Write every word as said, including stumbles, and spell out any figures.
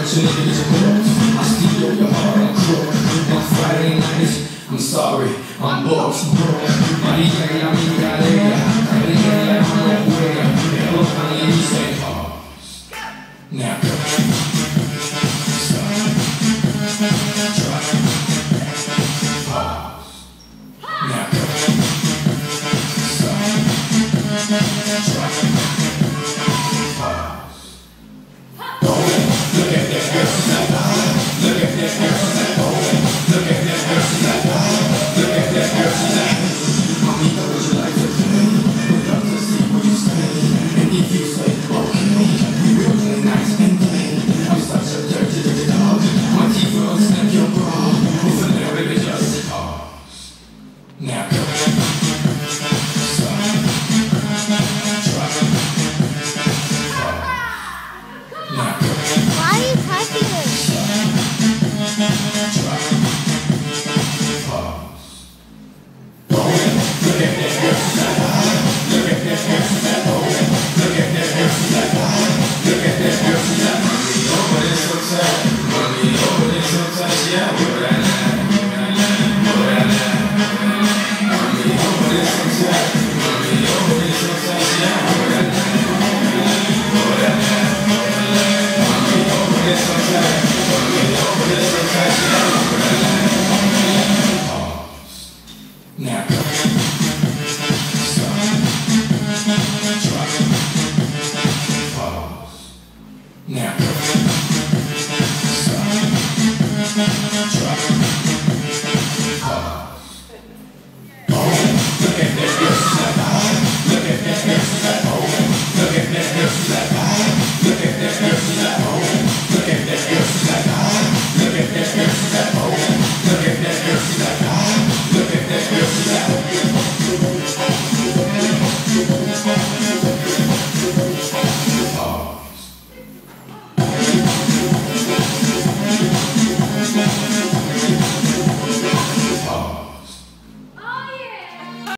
your nigga is a corpse. I steal your heart, I'm crook. On Friday nights, I'm sorry, I'm booked. Maria y la amiga de ella, Maria y la mano buena. Hello, honey, you say pause. Now,